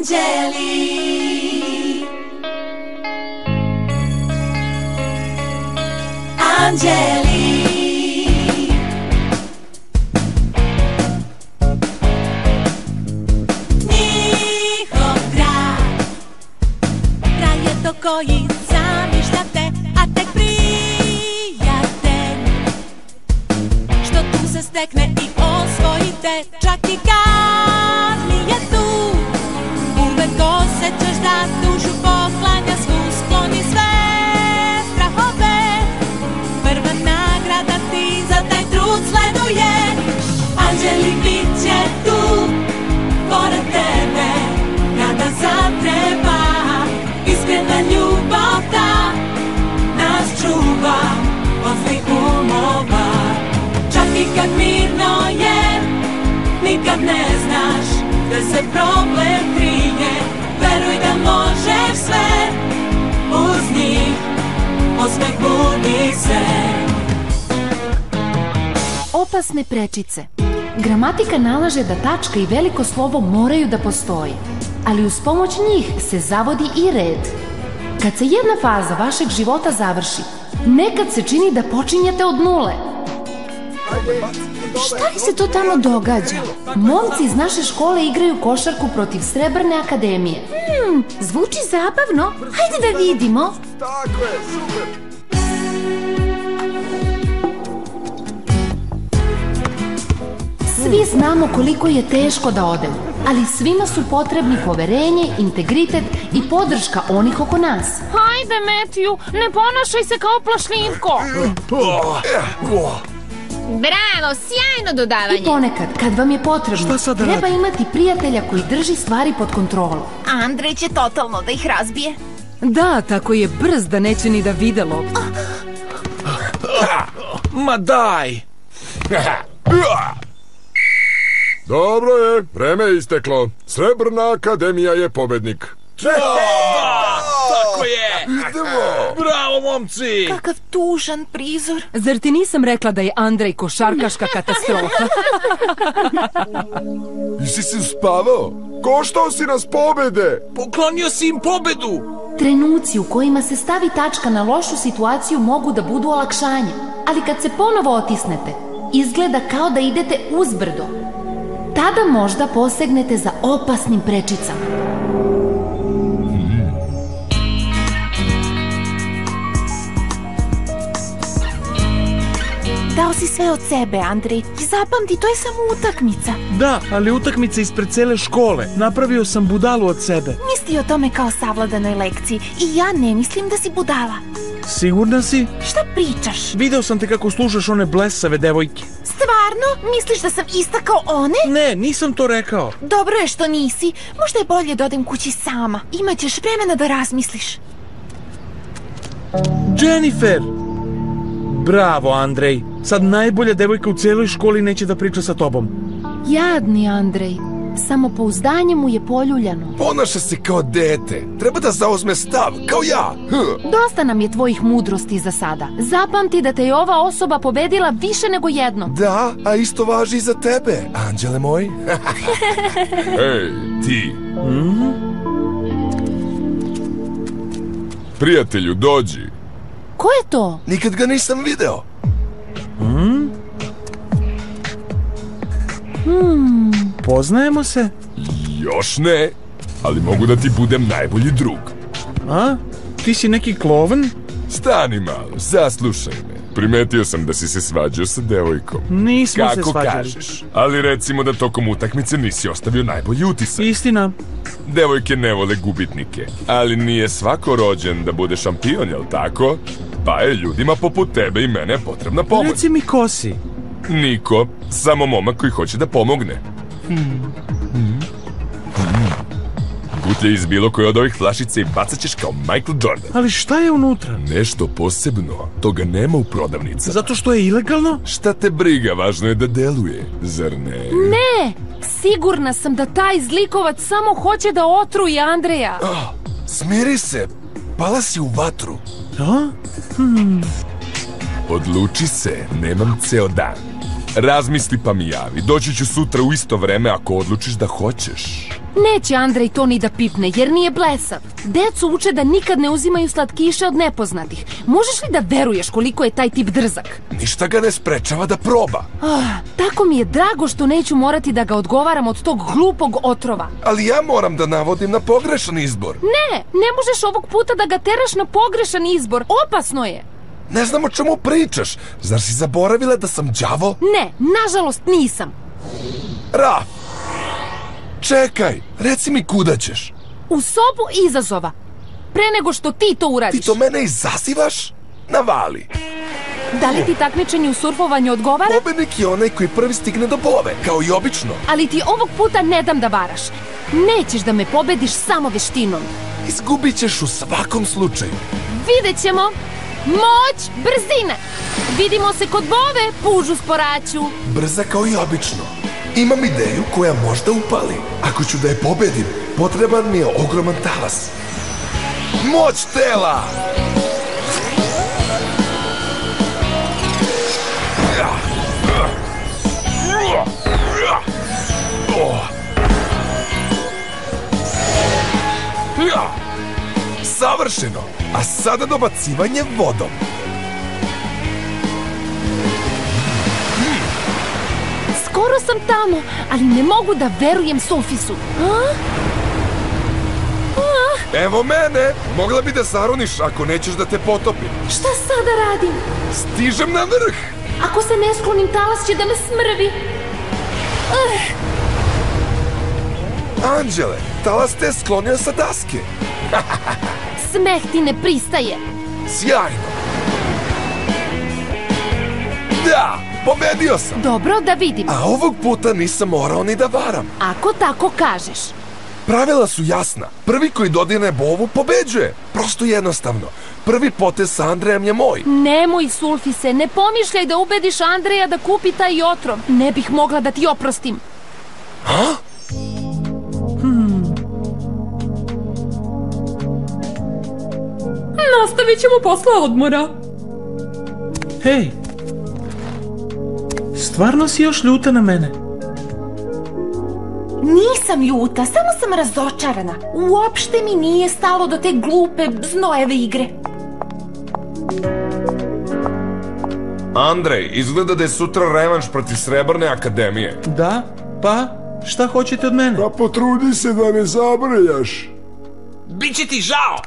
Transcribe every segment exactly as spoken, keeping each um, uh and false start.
Anđeli. Anđeli. Njihov grad, kraj je to koji zamišljate, a tek prijatelj što tu se stekne i osvojite. Čak i kad nije tu, uvek osjećaš da dušu poklanja svu, skloni sve strahove. Prva nagrada ti za taj trud sleduje. Anđeli bit će tu pored tebe kada zatreba. Iskrena ljubav da nas čuva od zlih umova. Čak i kad mirno je, nikad ne znaš gde se problem krije. Veruj da možeš sve, uz njih osmeh budi se. Opasne prečice. Gramatika nalaže da tačka i veliko slovo moraju da postoje, ali uz pomoć njih se zavodi i red. Kad se jedna faza vašeg života završi, nekad se čini da počinjete od nule. Šta li se to tamo događa? Momci iz naše škole igraju košarku protiv Srebrne akademije. Hmm, zvuči zabavno. Hajde da vidimo. Tako je, super. Svi znamo koliko je teško da odemo, ali svima su potrebni poverenje, integritet i podrška onih oko nas. Hajde, Matthew, ne ponašaj se kao plašljivko. Bravo, sjajno dodavanje. I ponekad, kad vam je potrebno, treba imati prijatelja koji drži stvari pod kontrolom. Andrej će totalno da ih razbije. Da, tako je brz da neće ni da vide loptu. Ma daj! Dobro je, vreme je isteklo. Srebrna akademija je pobednik. Da, tako je! Idemo! Bravo, momci! Kakav tužan prizor. Zar ti nisam rekla da je Andrej košarkaška katastrofa? Jesi se uspavao? Koštao si nas pobede! Poklonio si im pobedu! Trenuci u kojima se stavi tačka na lošu situaciju mogu da budu olakšanje, ali kad se ponovo otisnete, izgleda kao da idete uzbrdo. Tada možda posegnete za opasnim prečicama. Dao si sve od sebe, Andrej. I zapamti, to je samo utakmica. Da, ali utakmica ispred cele škole. Napravio sam budalu od sebe. Misli o tome kao savladanoj lekciji. I ja ne mislim da si budala. Sigurna si? Šta pričaš? Video sam te kako slušaš one blesave devojke. Stvarno? Misliš da sam ista kao one? Ne, nisam to rekao. Dobro je što nisi. Možda je bolje da odem kući sama. Imaćeš vremena da razmisliš. Jennifer! Bravo, Andrej. Sad najbolja devojka u cijeloj školi neće da priča sa tobom. Jadni Andrej. Samopouzdanje mu je poljuljano. Ponaša se kao dete. Treba da zauzme stav, kao ja. Hm. Dosta nam je tvojih mudrosti za sada. Zapamti da te je ova osoba pobedila više nego jednom. Da, a isto važi i za tebe, anđele moj. Ej, ti. Mm? Prijatelju, dođi. Ko je to? Nikad ga nisam video. Mm? Hmm. Poznajemo se? Još ne, ali mogu da ti budem najbolji drug. A? Ti si neki klovan? Stani malo, zaslušaj me. Primetio sam da si se svađao sa devojkom. Nismo Kako se svađali. Kako kažeš? Ali recimo da tokom utakmice nisi ostavio najbolji utisak. Istina. Devojke ne vole gubitnike, ali nije svako rođen da bude šampion, jel tako? Pa je ljudima poput tebe i mene potrebna pomoć. Reci mi ko si? Niko, samo momak koji hoće da pomogne. Hmm. Hmm. Hmm. Gutlje iz bilo koje od ovih flašica i bacat ćeš kao Michael Jordan. Ali šta je unutra? Nešto posebno, toga nema u prodavnicama. Zato što je ilegalno? Šta te briga, važno je da deluje, zar ne? Ne, sigurna sam da taj zlikovac samo hoće da otruje Andreja. Oh, smiri se, pala si u vatru. A? Hmm. Odluči se, nemam ceo dan. Razmisli pa mi javi, doći ću sutra u isto vreme ako odlučiš da hoćeš. Neće Andrej to ni da pipne, jer nije blesav. Decu uče da nikad ne uzimaju slatkiše od nepoznatih. Možeš li da veruješ koliko je taj tip drzak? Ništa ga ne sprečava da proba. Oh, tako mi je drago što neću morati da ga odgovaram od tog glupog otrova. Ali ja moram da navodim na pogrešan izbor. Ne, ne možeš ovog puta da ga teraš na pogrešan izbor. Opasno je. Ne znam o čemu pričaš. Zar si zaboravila da sam đavo? Ne, nažalost nisam. Raf! Čekaj, reci mi kuda ćeš? U sobu izazova. Pre nego što ti to uradiš. Ti to mene izazivaš? Navali. Da li ti takmičenje u surfovanju odgovara? Pobednik je onaj koji prvi stigne do bove, kao i obično. Ali ti ovog puta ne dam da varaš. Nećeš da me pobediš samo veštinom. Izgubit ćeš u svakom slučaju. Vidjet ćemo. Moć brzine. Vidimo se kod bove, pužu sporaću. Brza kao i obično. Imam ideju koja možda upali. Ako ću da je pobedim, potreban mi je ogroman talas. Moć tela! Savršeno! A sada dobacivanje vodom. Skoro sam tamo, ali ne mogu da verujem Sofisu. A? A? Evo mene! Mogla bi da zaroniš ako nećeš da te potopim. Šta sada radim? Stižem na vrh! Ako se ne sklonim, talas će da me smrvi. Uh. Anđele, talas te je sklonio sa daske. Smeh ti ne pristaje. Sjajno! Da, pobedio sam! Dobro, da vidim. A ovog puta nisam morao ni da varam. Ako tako kažeš. Pravila su jasna. Prvi koji dodirne bovu pobeđuje. Prosto jednostavno. Prvi potez sa Andrejem je moj. Nemoj, Sulfise, ne pomišljaj da ubediš Andreja da kupi taj otrov. Ne bih mogla da ti oprostim. Ha? Hmm. Nastavit ćemo posle odmora. Hej, stvarno si još ljuta na mene? Nisam ljuta, samo sam razočarana. Uopšte mi nije stalo do te glupe, znojeve igre. Andrej, izgleda da je sutra revanš protiv Srebrne akademije. Da, pa šta hoćete od mene? Pa potrudi se da ne zabrljaš. Biće ti žao!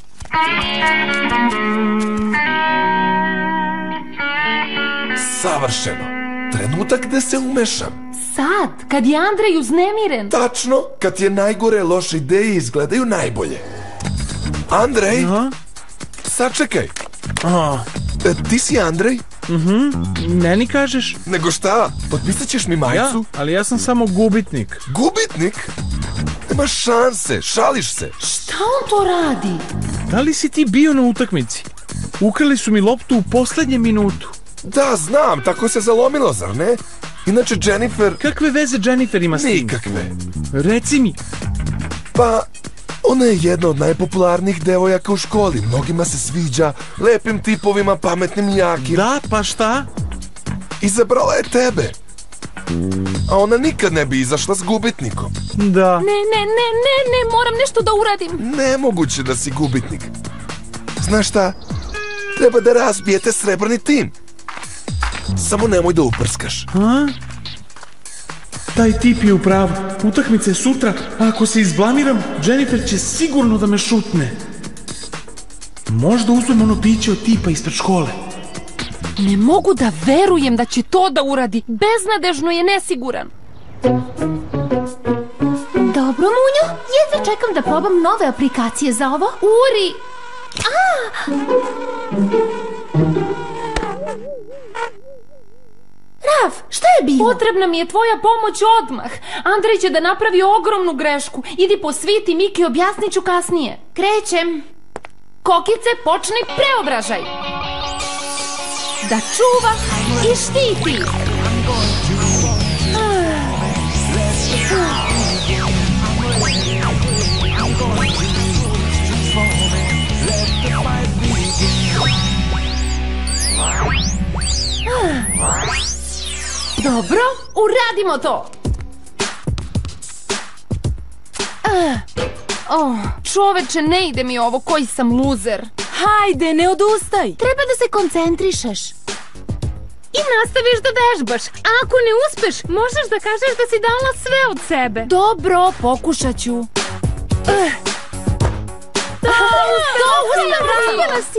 Savršeno. Trenutak da se umešam. Sad, kad je Andrej uznemiren. Tačno, kad je najgore loše ideje izgledaju najbolje. Andrej, Aha. sačekaj. A, E, ti si Andrej? mhm, ne ni kažeš. Nego šta, potpisat ćeš mi majicu? Ja, ali ja sam samo gubitnik. Gubitnik? Nema šanse, šališ se. Šta on to radi? Da li si ti bio na utakmici? Ukrali su mi loptu u poslednjem minutu. Da, znam, tako se zalomilo, zar ne? Inače, Jennifer... Kakve veze Jennifer ima s tim? Nikakve. Reci mi. Pa, ona je jedna od najpopularnijih devojaka u školi. Mnogima se sviđa, lepim tipovima, pametnim i jakim. Da, pa šta? Izabrala je tebe. A ona nikad ne bi izašla s gubitnikom. Da. Ne, ne, ne, ne, ne, moram nešto da uradim. Nemoguće da si gubitnik. Znaš šta? Treba da razbijete srebrni tim. Samo nemoj da uprskaš. A? Taj tip je u pravu. Utakmica je sutra, a ako se izblamiram, Jennifer će sigurno da me šutne. Možda uzmem ono piće od tipa ispred škole. Ne mogu da verujem da će to da uradi. Beznadežno je nesiguran. Dobro, Munjo, jedva čekam da probam nove aplikacije za ovo. Uri! Raf, šta je bilo? Potrebna mi je tvoja pomoć odmah. Andrej će da napravi ogromnu grešku. Idi posviti Miki, objasnit ću kasnije. Krećem. Kokice, počni preobražaj. Da čuva i štiti. Dobro, uradimo to. Oh, čoveče, ne ide mi ovo, koji sam luzer. Hajde, ne odustaj. Treba da se koncentrišeš. I nastaviš da vežbaš. A ako ne uspeš, možeš da kažeš da si dala sve od sebe. Dobro, pokušat ću. Uspela si.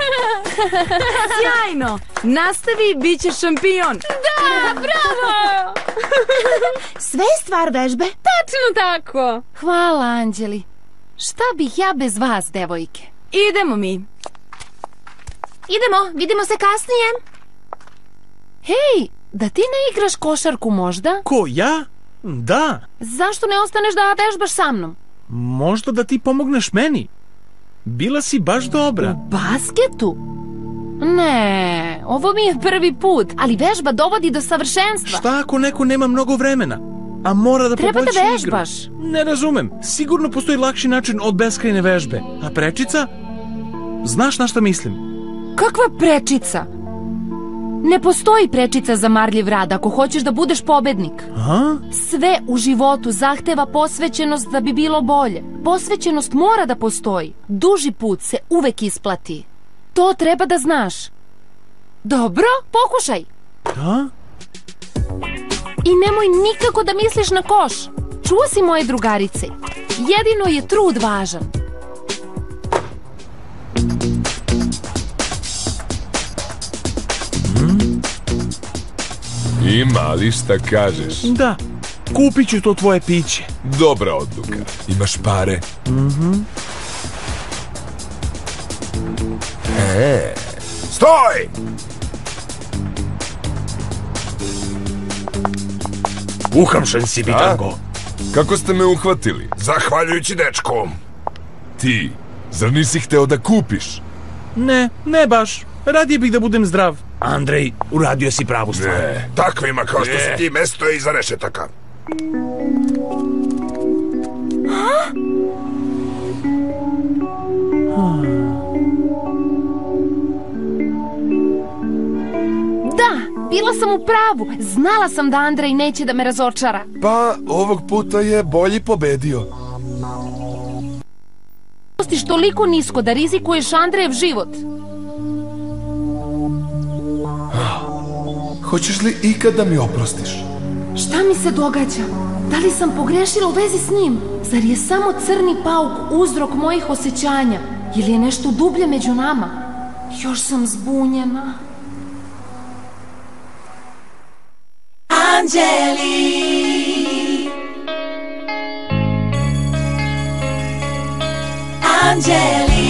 Sjajno. Nastavi, bit ćeš šampion. Da, bravo. Sve je stvar vežbe. Tačno tako. Hvala, Anđeli. Šta bih ja bez vas, devojke? Idemo mi. Idemo, vidimo se kasnije. Hej, da ti ne igraš košarku možda? Ko, ja? Da. Zašto ne ostaneš da vežbaš sa mnom? Možda da ti pomogneš meni. Bila si baš dobra. U basketu? Ne, ovo mi je prvi put, ali vežba dovodi do savršenstva. Šta ako neko nema mnogo vremena, a mora da Treba poboljša da igru? vežbaš. Ne razumem. Sigurno postoji lakši način od beskrajne vežbe. A prečica? Znaš na šta mislim? Kakva prečica? Ne postoji prečica za marljiv rad ako hoćeš da budeš pobednik. A? Sve u životu zahteva posvećenost da bi bilo bolje. Posvećenost mora da postoji. Duži put se uvek isplati. To treba da znaš. Dobro, pokušaj. Da? I nemoj nikako da misliš na koš. Čuo si moje drugarice. Jedino je trud važan. I mali, šta kažeš? Da. Kupit ću to tvoje piće. Dobra odluka. Imaš pare? Mhm. E, stoj! Uhapšen si, bitango. Kako ste me uhvatili? Zahvaljujući dečkom. Ti, zar nisi hteo da kupiš? Ne, ne baš. Radije bih da budem zdrav. Andrej, uradio si pravu stvar. Ne, takvima kao što si ti mesto je iza rešetaka. Da, bila sam u pravu. Znala sam da Andrej neće da me razočara. Pa, ovog puta je bolji pobedio. Pustiš toliko nisko da rizikuješ Andrejev život. Hoćeš li ikad da mi oprostiš? Šta mi se događa? Da li sam pogrešila u vezi s njim? Zar je samo crni pauk uzrok mojih osjećanja? Ili je nešto dublje među nama? Još sam zbunjena. Anđeli, Anđeli,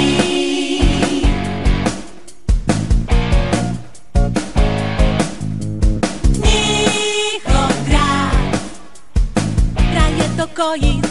njihov grad, kralj je to koji